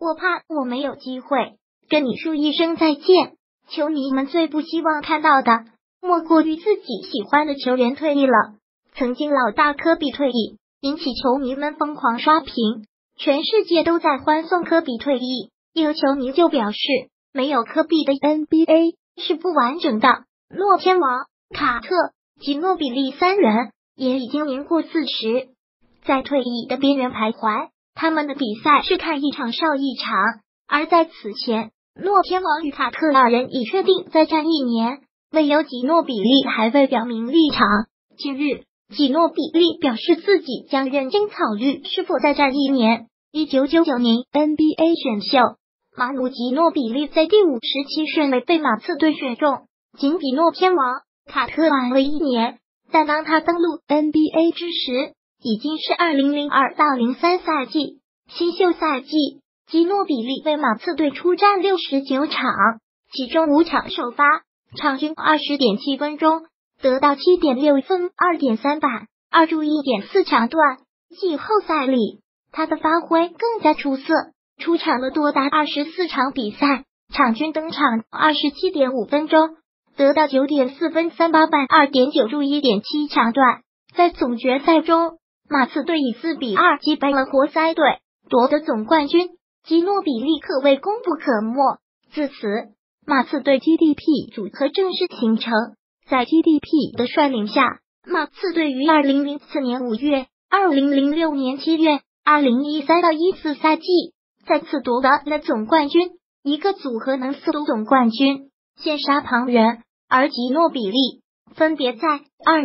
我怕我没有机会跟你说一声再见。球迷们最不希望看到的，莫过于自己喜欢的球员退役了。曾经老大科比退役，引起球迷们疯狂刷屏，全世界都在欢送科比退役。有球迷就表示，没有科比的 NBA 是不完整的。诺天王、卡特、吉诺比利三人也已经年过40，在退役的边缘徘徊。他们的比赛是看一场少一场，而在此前，诺天王与卡特二人已确定再战1年，唯有吉诺比利还未表明立场。近日，吉诺比利表示自己将认真考虑是否再战1年。1999年 NBA 选秀，马努吉诺比利在第57顺位被马刺队选中，仅比诺天王卡特晚了1年。但当他登陆 NBA 之时，已经是2002到03赛季。新秀赛季，吉诺比利为马刺队出战69场，其中5场首发，场均20.7分钟，得到7.6分、2.3板、2助1.4抢断。季后赛里，他的发挥更加出色，出场了多达24场比赛，场均登场27.5分钟，得到9.4分、3.8板、2.9助1.7抢断。在总决赛中，马刺队以4-2击败了活塞队，夺得总冠军。吉诺比利可谓功不可没。自此，马刺队 GDP 组合正式形成。在 GDP 的率领下，马刺队于2004年5月、2006年7月、2013到14赛季再次夺得了总冠军。一个组合能4夺总冠军，羡煞旁人。而吉诺比利分别在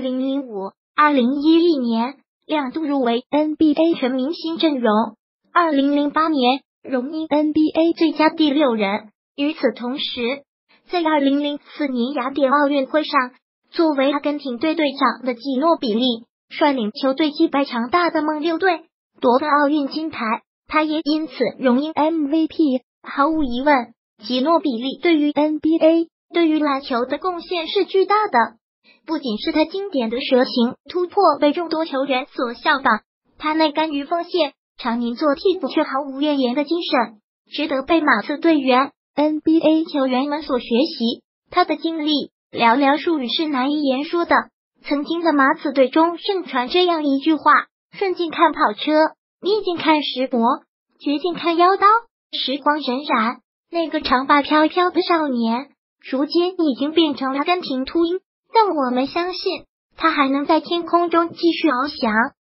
2005、2011年2度入围 NBA 全明星阵容，2008年荣膺 NBA 最佳第6人。与此同时，在2004年雅典奥运会上，作为阿根廷队队长的吉诺比利率领球队击败强大的猛六队，夺得奥运金牌，他也因此荣膺 MVP。毫无疑问，吉诺比利对于 NBA、对于篮球的贡献是巨大的。不仅是他经典的蛇形突破被众多球员所效仿，他那甘于奉献、常年做替补却毫无怨言的精神，值得被马刺队员、NBA 球员们所学习。他的经历寥寥数语是难以言说的。曾经的马刺队中盛传这样一句话：顺境看跑车，逆境看石磨，绝境看腰刀。时光荏苒，那个长发飘飘的少年，如今已经变成了阿根廷秃鹰。但我们相信，他还能在天空中继续翱翔。